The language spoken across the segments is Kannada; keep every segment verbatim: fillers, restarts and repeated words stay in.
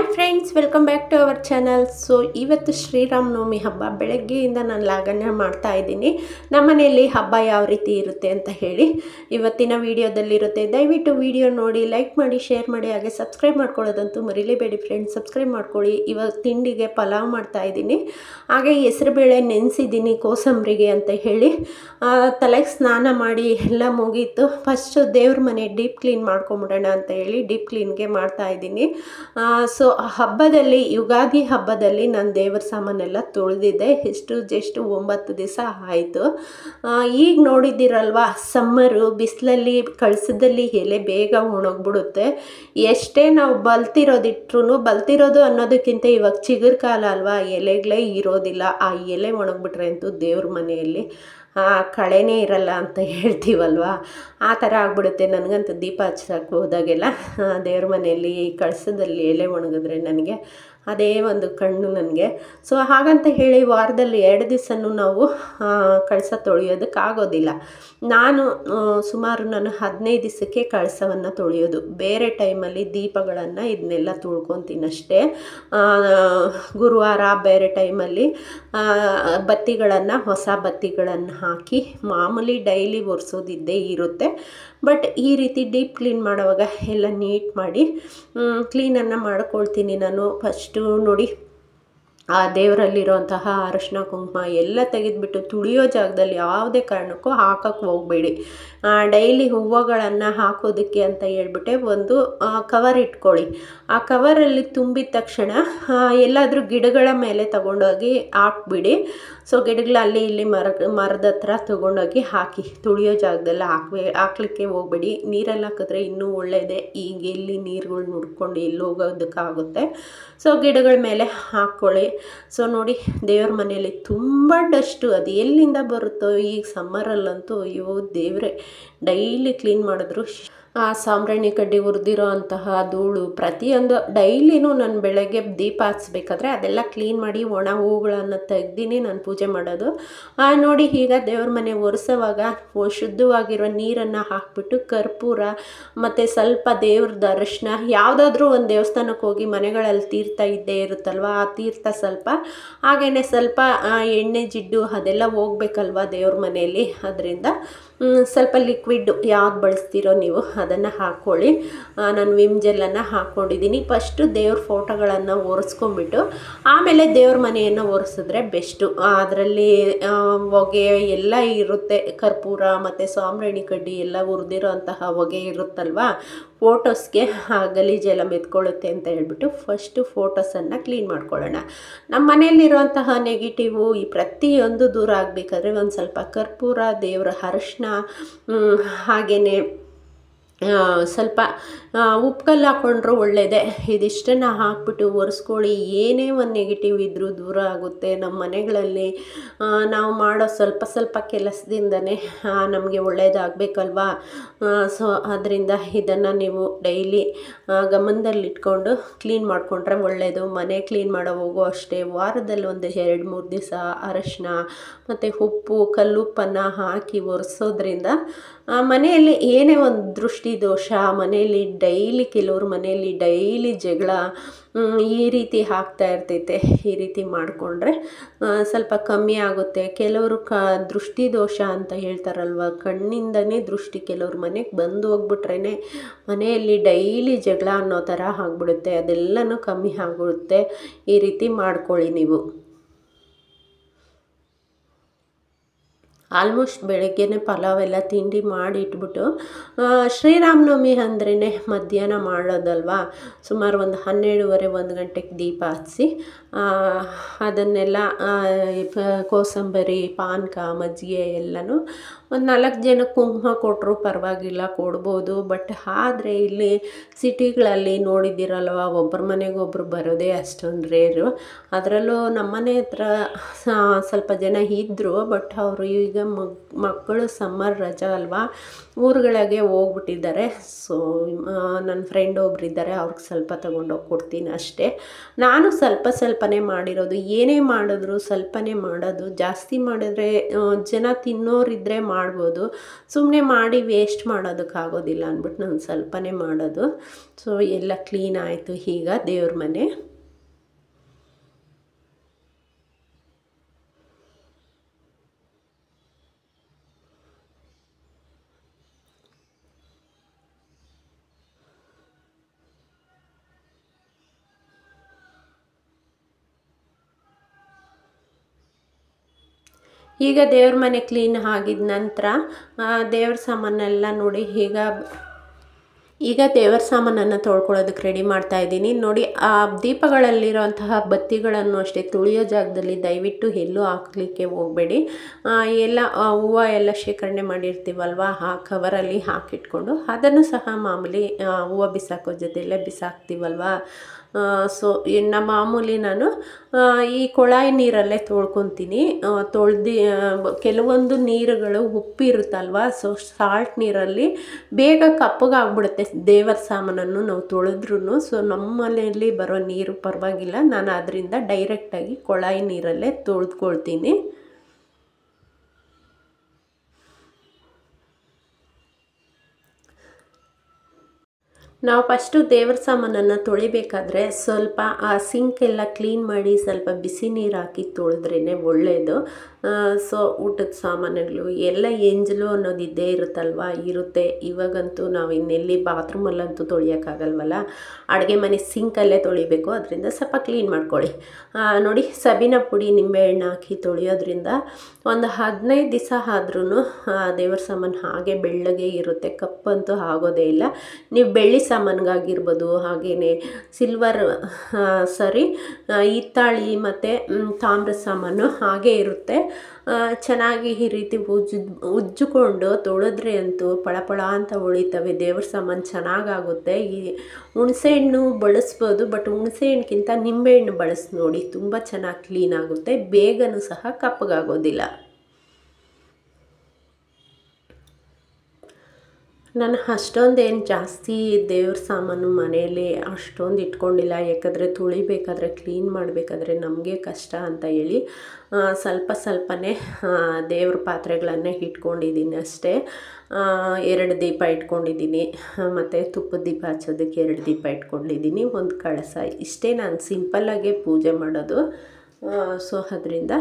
Friends, welcome back to our channel. So ಇವತ್ತು ಶ್ರೀರಾಮನವಮಿ ಹಬ್ಬ. ಬೆಳಗ್ಗೆಯಿಂದ ನಾನು ಲಾಗಣ್ಯ ಮಾಡ್ತಾ ಇದ್ದೀನಿ. ನಮ್ಮ ಮನೆಯಲ್ಲಿ ಹಬ್ಬ ಯಾವ ರೀತಿ ಇರುತ್ತೆ ಅಂತ ಹೇಳಿ ಇವತ್ತಿನ ವಿಡಿಯೋದಲ್ಲಿರುತ್ತೆ. ದಯವಿಟ್ಟು ವಿಡಿಯೋ ನೋಡಿ, ಲೈಕ್ ಮಾಡಿ, ಶೇರ್ ಮಾಡಿ, ಹಾಗೆ ಸಬ್ಸ್ಕ್ರೈಬ್ ಮಾಡ್ಕೊಳ್ಳೋದಂತೂ ಮರಿಲೇಬೇಡಿ ಫ್ರೆಂಡ್ಸ್. ಸಬ್ಸ್ಕ್ರೈಬ್ ಮಾಡ್ಕೊಳ್ಳಿ. ಇವಾಗ ತಿಂಡಿಗೆ ಪಲಾವ್ ಮಾಡ್ತಾ ಇದ್ದೀನಿ, ಹಾಗೆ ಹೆಸರುಬೇಳೆ ನೆನೆಸಿದ್ದೀನಿ ಕೋಸಂಬರಿಗೆ ಅಂತ ಹೇಳಿ. ತಲೆಗೆ ಸ್ನಾನ ಮಾಡಿ ಎಲ್ಲ ಮುಗೀತು. ಫಸ್ಟು ದೇವ್ರ ಮನೆ ಡೀಪ್ ಕ್ಲೀನ್ ಮಾಡ್ಕೊಂಬಿಡೋಣ ಅಂತ ಹೇಳಿ ಡೀಪ್ ಕ್ಲೀನ್ಗೆ ಮಾಡ್ತಾ ಇದ್ದೀನಿ. ಸೊ ಹಬ್ಬದಲ್ಲಿ, ಯುಗಾದಿ ಹಬ್ಬದಲ್ಲಿ ನಾನು ದೇವರ ಸಾಮಾನೆಲ್ಲ ತೊಳೆದಿದ್ದೆ. ಎಷ್ಟು ಜಸ್ಟ್ ಒಂಬತ್ತು ದಿವಸ ಆಯಿತು. ಈಗ ನೋಡಿದ್ದೀರಲ್ವ, ಸಮ್ಮರು, ಬಿಸಿಲಲ್ಲಿ ಕಳಸದಲ್ಲಿ ಎಲೆ ಬೇಗ ಒಣಗಿಬಿಡುತ್ತೆ. ಎಷ್ಟೇ ನಾವು ಬಲ್ತಿರೋದಿಟ್ರು, ಬಲ್ತಿರೋದು ಅನ್ನೋದಕ್ಕಿಂತ ಇವಾಗ ಚಿಗುರು ಕಾಲ ಅಲ್ವಾ, ಎಲೆಗಳೇ ಇರೋದಿಲ್ಲ. ಆ ಎಲೆ ಒಣಗಿಬಿಟ್ರೆ ಅಂತೂ ದೇವ್ರ ಮನೆಯಲ್ಲಿ ಕಳೆನೇ ಇರಲ್ಲ ಅಂತ ಹೇಳ್ತೀವಲ್ವ, ಆ ಥರ ಆಗ್ಬಿಡುತ್ತೆ. ನನಗಂತೂ ದೀಪ ಹಚ್ಚಕ್ಕೆ ಹೋದಾಗೆಲ್ಲ ದೇವ್ರ ಮನೆಯಲ್ಲಿ ಕಳಸದಲ್ಲಿ ಎಲೆ ಒಣಗಿದ್ರೆ ನನಗೆ ಅದೇ ಒಂದು ಕಣ್ಣು ನನಗೆ. ಸೊ ಹಾಗಂತ ಹೇಳಿ ವಾರದಲ್ಲಿ ಎರಡು ದಿವಸನೂ ನಾವು ಕಳಸ ತೊಳೆಯೋದಕ್ಕಾಗೋದಿಲ್ಲ. ನಾನು ಸುಮಾರು ನಾನು ಹದಿನೈದು ದಿವಸಕ್ಕೆ ಕಳಸವನ್ನು ತೊಳೆಯೋದು. ಬೇರೆ ಟೈಮಲ್ಲಿ ದೀಪಗಳನ್ನು ಇದನ್ನೆಲ್ಲ ತುಳ್ಕೊತೀನಿ ಅಷ್ಟೇ. ಗುರುವಾರ ಬೇರೆ ಟೈಮಲ್ಲಿ ಬತ್ತಿಗಳನ್ನು, ಹೊಸ ಬತ್ತಿಗಳನ್ನು ಹಾಕಿ ಮಾಮೂಲಿ ಡೈಲಿ ಒರೆಸೋದಿದ್ದೇ ಇರುತ್ತೆ. ಬಟ್ ಈ ರೀತಿ ಡೀಪ್ ಕ್ಲೀನ್ ಮಾಡುವಾಗ ಎಲ್ಲ ನೀಟ್ ಮಾಡಿ ಕ್ಲೀನನ್ನು ಮಾಡ್ಕೊಳ್ತೀನಿ ನಾನು. ಫಸ್ಟು ನೋಡಿ, ಆ ದೇವರಲ್ಲಿರೋಂತಹ ಅರಶಿನ ಕುಂಕುಮ ಎಲ್ಲ ತೆಗೆದುಬಿಟ್ಟು ತುಳಿಯೋ ಜಾಗದಲ್ಲಿ ಯಾವುದೇ ಕಾರಣಕ್ಕೂ ಹಾಕೋಕ್ಕೆ ಹೋಗಬೇಡಿ. ಡೈಲಿ ಹೂವುಗಳನ್ನು ಹಾಕೋದಕ್ಕೆ ಅಂತ ಹೇಳ್ಬಿಟ್ಟೆ ಒಂದು ಕವರ್ ಇಟ್ಕೊಳ್ಳಿ. ಆ ಕವರಲ್ಲಿ ತುಂಬಿದ ತಕ್ಷಣ ಎಲ್ಲಾದರೂ ಗಿಡಗಳ ಮೇಲೆ ತಗೊಂಡೋಗಿ ಹಾಕ್ಬಿಡಿ. ಸೊ ಗಿಡಗಳು ಅಲ್ಲಿ ಇಲ್ಲಿ ಮರ ಮರದ ಹತ್ರ ತೊಗೊಂಡೋಗಿ ಹಾಕಿ, ತುಳಿಯೋ ಜಾಗದಲ್ಲಿ ಹಾಕ್ಬೇ ಹಾಕ್ಲಿಕ್ಕೆ ಹೋಗಬೇಡಿ. ನೀರಲ್ಲಿ ಹಾಕಿದ್ರೆ ಇನ್ನೂ ಒಳ್ಳೆಯದೇ. ಈಗ ಎಲ್ಲಿ ನೀರುಗಳು ನುಡ್ಕೊಂಡು ಎಲ್ಲಿ ಹೋಗೋದಕ್ಕಾಗುತ್ತೆ. ಸೊ ಗಿಡಗಳ ಮೇಲೆ ಹಾಕ್ಕೊಳ್ಳಿ. ಸೊ ನೋಡಿ, ದೇವ್ರ ಮನೆಯಲ್ಲಿ ತುಂಬ ಡಸ್ಟು, ಅದು ಎಲ್ಲಿಂದ ಬರುತ್ತೋ. ಈಗ ಸಮ್ಮರಲ್ಲಂತೂ ಅಯ್ಯೋ ದೇವರೇ, ಡೈಲಿ ಕ್ಲೀನ್ ಮಾಡಿದ್ರು ಆ ಸಾಂಬ್ರಾಣಿ ಕಡ್ಡಿ ಹುರಿದಿರೋ ಅಂತಹ ಧೂಳು ಪ್ರತಿಯೊಂದು ಡೈಲಿನೂ ನಾನು ಬೆಳಗ್ಗೆ ದೀಪ ಹಚ್ಬೇಕಾದ್ರೆ ಅದೆಲ್ಲ ಕ್ಲೀನ್ ಮಾಡಿ ಒಣ ಹೂಗಳನ್ನು ತೆಗ್ದಿನಿ ನಾನು ಪೂಜೆ ಮಾಡೋದು. ನೋಡಿ, ಈಗ ದೇವ್ರ ಮನೆ ಒರೆಸೋವಾಗ ಶುದ್ಧವಾಗಿರೋ ನೀರನ್ನು ಹಾಕಿಬಿಟ್ಟು ಕರ್ಪೂರ ಮತ್ತು ಸ್ವಲ್ಪ ದೇವ್ರದ್ದು ಅರಶಿನ, ಯಾವುದಾದ್ರೂ ಒಂದು ದೇವಸ್ಥಾನಕ್ಕೆ ಹೋಗಿ ಮನೆಗಳಲ್ಲಿ ತೀರ್ಥ ಇದ್ದೇ ಇರುತ್ತಲ್ವ, ಆ ತೀರ್ಥ ಸ್ವಲ್ಪ, ಹಾಗೆಯೇ ಸ್ವಲ್ಪ ಎಣ್ಣೆ ಜಿಡ್ಡು ಅದೆಲ್ಲ ಹೋಗ್ಬೇಕಲ್ವ ದೇವ್ರ ಮನೆಯಲ್ಲಿ. ಅದರಿಂದ ಸ್ವಲ್ಪ ಲಿಕ್ವಿಡ್ಡು ಯಾವ್ದು ಬಳಸ್ತೀರೋ ನೀವು ಅದನ್ನು ಹಾಕ್ಕೊಳ್ಳಿ. ನಾನು ವಿಮ್ ಜೆಲ್ಲನ್ನು ಹಾಕ್ಕೊಂಡಿದ್ದೀನಿ. ಫಸ್ಟು ದೇವ್ರ ಫೋಟೋಗಳನ್ನು ಒರೆಸ್ಕೊಂಬಿಟ್ಟು ಆಮೇಲೆ ದೇವ್ರ ಮನೆಯನ್ನು ಒರೆಸಿದ್ರೆ ಬೆಸ್ಟು. ಅದರಲ್ಲಿ ಹೊಗೆ ಎಲ್ಲ ಇರುತ್ತೆ, ಕರ್ಪೂರ ಮತ್ತು ಸಾಂಬ್ರಾಣಿ ಕಡ್ಡಿ ಎಲ್ಲ ಹುರಿದಿರೋ ಅಂತಹ ಹೊಗೆ ಇರುತ್ತಲ್ವ, ಫೋಟೋಸ್ಗೆ ಗಲೀಜೆಲ್ಲ ಮೆತ್ಕೊಳ್ಳುತ್ತೆ ಅಂತ ಹೇಳ್ಬಿಟ್ಟು ಫಸ್ಟು ಫೋಟೋಸನ್ನು ಕ್ಲೀನ್ ಮಾಡ್ಕೊಳ್ಳೋಣ. ನಮ್ಮ ಮನೆಯಲ್ಲಿರುವಂತಹ ನೆಗೆಟಿವು ಈ ಪ್ರತಿಯೊಂದು ದೂರ ಆಗಬೇಕಾದ್ರೆ ಒಂದು ಸ್ವಲ್ಪ ಕರ್ಪೂರ, ದೇವರ ಅರಶಿನ, ಹಾಗೆಯೇ ಸ್ವಲ್ಪ ಉಪ್ಪುಕಲ್ಲು ಹಾಕ್ಕೊಂಡ್ರೂ ಒಳ್ಳೆಯದೇ. ಇದಿಷ್ಟನ್ನು ಹಾಕ್ಬಿಟ್ಟು ಒರೆಸ್ಕೊಳ್ಳಿ. ಏನೇ ಒಂದು ನೆಗೆಟಿವ್ ಇದ್ದರೂ ದೂರ ಆಗುತ್ತೆ. ನಮ್ಮ ಮನೆಗಳಲ್ಲಿ ನಾವು ಮಾಡೋ ಸ್ವಲ್ಪ ಸ್ವಲ್ಪ ಕೆಲಸದಿಂದನೇ ನಮಗೆ ಒಳ್ಳೆಯದಾಗಬೇಕಲ್ವಾ. ಸೊ ಅದರಿಂದ ಇದನ್ನು ನೀವು ಡೈಲಿ ಗಮನದಲ್ಲಿಟ್ಕೊಂಡು ಕ್ಲೀನ್ ಮಾಡಿಕೊಂಡ್ರೆ ಒಳ್ಳೆಯದು. ಮನೆ ಕ್ಲೀನ್ ಮಾಡೋ ಹೋಗೋ ಅಷ್ಟೇ ವಾರದಲ್ಲಿ ಒಂದು ಎರಡು ಮೂರು ದಿವಸ ಅರಶಿನ ಮತ್ತು ಉಪ್ಪು, ಕಲ್ಲುಪ್ಪನ್ನು ಹಾಕಿ ಒರೆಸೋದ್ರಿಂದ ಮನೆಯಲ್ಲಿ ಏನೇ ಒಂದು ದೃಷ್ಟಿ ದೋಷ, ಮನೆಯಲ್ಲಿ ಡೈಲಿ ಕೆಲವ್ರ ಮನೆಯಲ್ಲಿ ಡೈಲಿ ಜಗಳ ಈ ರೀತಿ ಆಗ್ತಾ ಇರ್ತೈತೆ. ಈ ರೀತಿ ಮಾಡಿಕೊಂಡ್ರೆ ಸ್ವಲ್ಪ ಕಮ್ಮಿ ಆಗುತ್ತೆ. ಕೆಲವರು ಕ ದೃಷ್ಟಿ ದೋಷ ಅಂತ ಹೇಳ್ತಾರಲ್ವ, ಕಣ್ಣಿಂದನೇ ದೃಷ್ಟಿ ಕೆಲವ್ರ ಮನೆಗೆ ಬಂದು ಹೋಗ್ಬಿಟ್ರೇ ಮನೆಯಲ್ಲಿ ಡೈಲಿ ಜಗಳ ಅನ್ನೋ ಥರ ಆಗಿಬಿಡುತ್ತೆ. ಅದೆಲ್ಲನೂ ಕಮ್ಮಿ ಆಗಿಬಿಡುತ್ತೆ. ಈ ರೀತಿ ಮಾಡ್ಕೊಳ್ಳಿ ನೀವು. ಆಲ್ಮೋಸ್ಟ್ ಬೆಳಗ್ಗೆನೇ ಪಲಾವೆಲ್ಲ ತಿಂಡಿ ಮಾಡಿ ಇಟ್ಬಿಟ್ಟು, ಶ್ರೀರಾಮನವಮಿ ಅಂದ್ರೇ ಮಧ್ಯಾಹ್ನ ಮಾಡೋದಲ್ವ, ಸುಮಾರು ಒಂದು ಹನ್ನೆರಡುವರೆ ಒಂದು ಗಂಟೆಗೆ ದೀಪ ಹಚ್ಚಿ ಅದನ್ನೆಲ್ಲ ಕೋಸಂಬರಿ, ಪಾನಕ, ಮಜ್ಜಿಗೆ ಎಲ್ಲನೂ ಒಂದು ನಾಲ್ಕು ಜನಕ್ಕೆ ಕುಂಕುಮ ಕೊಟ್ಟರು ಪರವಾಗಿಲ್ಲ, ಕೊಡ್ಬೋದು. ಬಟ್ ಆದರೆ ಇಲ್ಲಿ ಸಿಟಿಗಳಲ್ಲಿ ನೋಡಿದ್ದೀರಲ್ವ, ಒಬ್ಬರ ಮನೆಗೆ ಒಬ್ಬರು ಬರೋದೇ ಅಷ್ಟೊಂದು ರೇರು. ಅದರಲ್ಲೂ ನಮ್ಮನೆ ಹತ್ರ ಸ್ವಲ್ಪ ಜನ ಇದ್ದರು. ಬಟ್ ಅವರು ಈಗ ಮಗ್ ಮಕ್ಕಳು ಸಮ್ಮರ್ ರಜಾ ಅಲ್ವಾ, ಊರುಗಳಿಗೆ ಹೋಗ್ಬಿಟ್ಟಿದ್ದಾರೆ. ಸೊ ನನ್ನ ಫ್ರೆಂಡ್ ಒಬ್ರು ಇದ್ದಾರೆ, ಅವ್ರಿಗೆ ಸ್ವಲ್ಪ ತೊಗೊಂಡೋಗಿ ಕೊಡ್ತೀನಿ ಅಷ್ಟೇ. ನಾನು ಸ್ವಲ್ಪ ಸ್ವಲ್ಪನೇ ಮಾಡಿರೋದು. ಏನೇ ಮಾಡಿದ್ರು ಸ್ವಲ್ಪನೇ ಮಾಡೋದು. ಜಾಸ್ತಿ ಮಾಡಿದ್ರೆ ಜನ ತಿನ್ನೋರಿದ್ದರೆ ಮಾಡ್ಬೋದು. ಸುಮ್ಮನೆ ಮಾಡಿ ವೇಸ್ಟ್ ಮಾಡೋದಕ್ಕಾಗೋದಿಲ್ಲ ಅಂದ್ಬಿಟ್ಟು ನಾನು ಸ್ವಲ್ಪನೇ ಮಾಡೋದು. ಸೊ ಎಲ್ಲ ಕ್ಲೀನ್ ಆಯಿತು. ಈಗ ದೇವ್ರ ಮನೆ ಈಗ ದೇವ್ರ ಮನೆ ಕ್ಲೀನ್ ಆಗಿದ ನಂತರ ದೇವ್ರ ಸಾಮಾನೆಲ್ಲ ನೋಡಿ ಈಗ ಈಗ ದೇವರ ಸಾಮಾನನ್ನು ತೊಳ್ಕೊಳ್ಳೋದಕ್ಕೆ ರೆಡಿ ಮಾಡ್ತಾ ಇದ್ದೀನಿ. ನೋಡಿ ಆ ದೀಪಗಳಲ್ಲಿರೋಂತಹ ಬತ್ತಿಗಳನ್ನು ಅಷ್ಟೇ ತುಳಿಯೋ ಜಾಗದಲ್ಲಿ ದಯವಿಟ್ಟು ಎಲ್ಲೂ ಹಾಕಲಿಕ್ಕೆ ಹೋಗಬೇಡಿ. ಎಲ್ಲ ಹೂವು ಎಲ್ಲ ಶೇಖರಣೆ ಮಾಡಿರ್ತೀವಲ್ವ ಆ ಕವರಲ್ಲಿ ಹಾಕಿಟ್ಕೊಂಡು ಅದನ್ನು ಸಹ ಮಾಮೂಲಿ ಹೂವು ಬಿಸಾಕೋ ಜೊತೆಯಲ್ಲೇ ಬಿಸಾಕ್ತೀವಲ್ವ. ಸೊ ಇನ್ನು ಮಾಮೂಲಿ ನಾನು ಈ ಕೊಳಾಯಿ ನೀರಲ್ಲೇ ತೊಳ್ಕೊತೀನಿ. ತೊಳ್ದು ಕೆಲವೊಂದು ನೀರುಗಳು ಉಪ್ಪಿರುತ್ತಲ್ವ, ಸೊ ಸಾಲ್ಟ್ ನೀರಲ್ಲಿ ಬೇಗ ಕಪ್ಪಗಾಗ್ಬಿಡುತ್ತೆ ದೇವರ ಸಾಮಾನನ್ನು ನಾವು ತೊಳೆದ್ರೂ. ಸೊ ನಮ್ಮ ಮನೆಯಲ್ಲಿ ಬರೋ ನೀರು ಪರವಾಗಿಲ್ಲ, ನಾನು ಅದರಿಂದ ಡೈರೆಕ್ಟಾಗಿ ಕೊಳಾಯಿ ನೀರಲ್ಲೇ ತೊಳೆದ್ಕೊಳ್ತೀನಿ. ನಾವು ಫಸ್ಟು ದೇವ್ರ ಸಾಮಾನನ್ನು ತೊಳಿಬೇಕಾದ್ರೆ ಸ್ವಲ್ಪ ಆ ಸಿಂಕ್ ಎಲ್ಲ ಕ್ಲೀನ್ ಮಾಡಿ ಸ್ವಲ್ಪ ಬಿಸಿ ನೀರು ಹಾಕಿ ತೊಳೆದ್ರೇ ಒಳ್ಳೆಯದು. ಸೊ ಊಟದ ಸಾಮಾನುಗಳು ಎಲ್ಲ ಎಂಜಲು ಅನ್ನೋದು ಇದ್ದೇ ಇರುತ್ತಲ್ವ, ಇರುತ್ತೆ. ಇವಾಗಂತೂ ನಾವು ಇನ್ನೆಲ್ಲಿ ಬಾತ್ರೂಮಲ್ಲಂತೂ ತೊಳಿಯೋಕ್ಕಾಗಲ್ವಲ್ಲ, ಅಡುಗೆ ಮನೆ ಸಿಂಕಲ್ಲೇ ತೊಳಿಬೇಕು. ಅದರಿಂದ ಸ್ವಲ್ಪ ಕ್ಲೀನ್ ಮಾಡ್ಕೊಳ್ಳಿ. ನೋಡಿ ಸಬೀನ ಪುಡಿ ನಿಂಬೆಹಣ್ಣು ಹಾಕಿ ತೊಳೆಯೋದ್ರಿಂದ ಒಂದು ಹದಿನೈದು ದಿವಸ ಆದ್ರೂ ದೇವ್ರ ಸಾಮಾನು ಹಾಗೆ ಬೆಳ್ಳಗೆ ಇರುತ್ತೆ, ಕಪ್ಪಂತೂ ಆಗೋದೇ ಇಲ್ಲ. ನೀವು ಬೆಳ್ಳಿ ಸಾಮಾನಿಗಾಗಿರ್ಬೋದು, ಹಾಗೆಯೇ ಸಿಲ್ವರ್ ಸರಿ ಹಿತ್ತಾಳಿ ಮತ್ತು ತಾಮ್ರದ ಸಾಮಾನು ಹಾಗೇ ಇರುತ್ತೆ. ಚೆನ್ನಾಗಿ ಈ ರೀತಿ ಉಜ್ಜು ಉಜ್ಜಿಕೊಂಡು ತೊಳೆದ್ರೆ ಅಂತೂ ಪಳಪಳ ಅಂತ ಉಳಿತವೆ. ದೇವ್ರ ಸಾಮಾನು ಚೆನ್ನಾಗಾಗುತ್ತೆ. ಈ ಹುಣಸೆಹಣ್ಣು ಬಳಸ್ಬೋದು, ಬಟ್ ಹುಣಸೆಹಣ್ಣಿಗಿಂತ ನಿಂಬೆಹಣ್ಣು ಬಳಸಿ ನೋಡಿ, ತುಂಬ ಚೆನ್ನಾಗಿ ಕ್ಲೀನ್ ಆಗುತ್ತೆ, ಬೇಗನೂ ಸಹ ಕಪ್ಪಗಾಗೋದಿಲ್ಲ. ನಾನು ಅಷ್ಟೊಂದೇನು ಜಾಸ್ತಿ ದೇವ್ರ ಸಾಮಾನು ಮನೆಯಲ್ಲಿ ಅಷ್ಟೊಂದು ಇಟ್ಕೊಂಡಿಲ್ಲ, ಯಾಕಂದರೆ ತುಳಿಬೇಕಾದ್ರೆ ಕ್ಲೀನ್ ಮಾಡಬೇಕಾದ್ರೆ ನಮಗೆ ಕಷ್ಟ ಅಂತ ಹೇಳಿ ಸ್ವಲ್ಪ ಸ್ವಲ್ಪನೇ ದೇವ್ರ ಪಾತ್ರೆಗಳನ್ನೇ ಇಟ್ಕೊಂಡಿದ್ದೀನಿ ಅಷ್ಟೇ. ಎರಡು ದೀಪ ಇಟ್ಕೊಂಡಿದ್ದೀನಿ, ಮತ್ತು ತುಪ್ಪದ ದೀಪ ಹಚ್ಚೋದಕ್ಕೆ ಎರಡು ದೀಪ ಇಟ್ಕೊಂಡಿದ್ದೀನಿ, ಒಂದು ಕಳಸ. ಇಷ್ಟೇ ನಾನು ಸಿಂಪಲ್ಲಾಗೆ ಪೂಜೆ ಮಾಡೋದು. ಸೊ ಅದರಿಂದ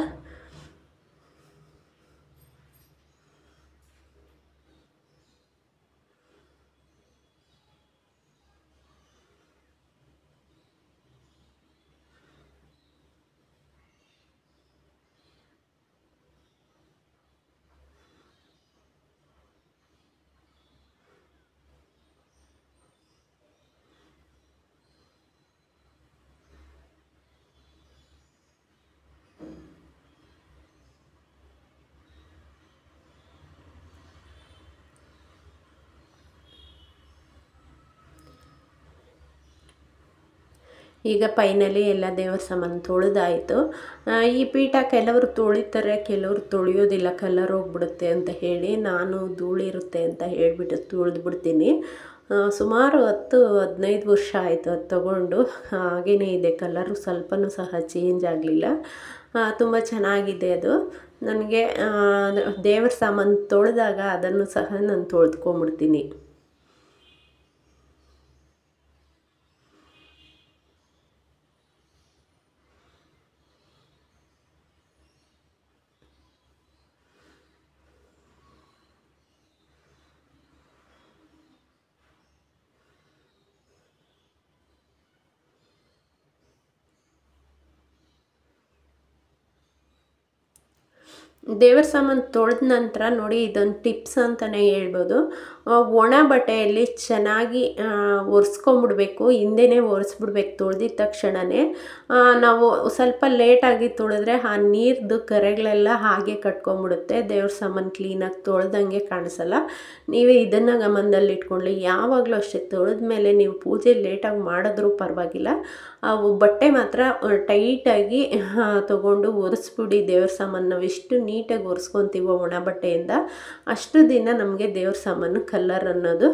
ಈಗ ಫೈನಲಿ ಎಲ್ಲ ದೇವರ ಸಾಮಾನು ತೊಳೆದಾಯಿತು. ಈ ಪೀಠ ಕೆಲವರು ತೊಳಿತಾರೆ, ಕೆಲವರು ತೊಳೆಯೋದಿಲ್ಲ, ಕಲರ್ ಹೋಗ್ಬಿಡುತ್ತೆ ಅಂತ ಹೇಳಿ ನಾನು ಧೂಳಿರುತ್ತೆ ಅಂತ ಹೇಳಿಬಿಟ್ಟು ತೊಳೆದ್ಬಿಡ್ತೀನಿ. ಸುಮಾರು ಹತ್ತು ಹದಿನೈದು ವರ್ಷ ಆಯಿತು ಅದು ತಗೊಂಡು, ಹಾಗೇ ಇದೆ. ಕಲರು ಸ್ವಲ್ಪನೂ ಸಹ ಚೇಂಜ್ ಆಗಲಿಲ್ಲ, ತುಂಬ ಚೆನ್ನಾಗಿದೆ ಅದು. ನನಗೆ ದೇವರ ಸಾಮಾನು ತೊಳೆದಾಗ ಅದನ್ನು ಸಹ ನಾನು ತೊಳೆದ್ಕೊಂಬಿಡ್ತೀನಿ. ದೇವರ ಸಾಮಾನು ತೊಳೆದ ನಂತರ ನೋಡಿ, ಇದೊಂದು ಟಿಪ್ಸ್ ಅಂತಲೇ ಹೇಳ್ಬೋದು. ಒಣ ಬಟ್ಟೆಯಲ್ಲಿ ಚೆನ್ನಾಗಿ ಒರೆಸ್ಕೊಂಬಿಡ್ಬೇಕು, ಹಿಂದೆನೇ ಒರೆಸ್ಬಿಡ್ಬೇಕು ತೊಳೆದಿದ್ದ ತಕ್ಷಣವೇ. ನಾವು ಸ್ವಲ್ಪ ಲೇಟಾಗಿ ತೊಳೆದ್ರೆ ಆ ನೀರ್ದು ಕರೆಗಳೆಲ್ಲ ಹಾಗೆ ಕಟ್ಕೊಂಬಿಡುತ್ತೆ, ದೇವ್ರ ಸಾಮಾನು ಕ್ಲೀನಾಗಿ ತೊಳೆದಂಗೆ ಕಾಣಿಸಲ್ಲ. ನೀವು ಇದನ್ನು ಗಮನದಲ್ಲಿ ಇಟ್ಕೊಳ್ಳಿ. ಯಾವಾಗಲೂ ಅಷ್ಟೇ, ತೊಳೆದ ಮೇಲೆ ನೀವು ಪೂಜೆ ಲೇಟಾಗಿ ಮಾಡಿದ್ರೂ ಪರವಾಗಿಲ್ಲ, ಅವು ಬಟ್ಟೆ ಮಾತ್ರ ಟೈಟಾಗಿ ತೊಗೊಂಡು ಒರೆಸ್ಬಿಡಿ ದೇವ್ರ ಸಾಮಾನು. ನಾವು ಎಷ್ಟು ನೀಟಾಗಿ ಒರೆಸ್ಕೊತೀವೋ ಒಣ ಬಟ್ಟೆಯಿಂದ, ಅಷ್ಟು ದಿನ ನಮಗೆ ದೇವ್ರ ಸಾಮಾನು ಕಲರ್ ಅನ್ನೋದು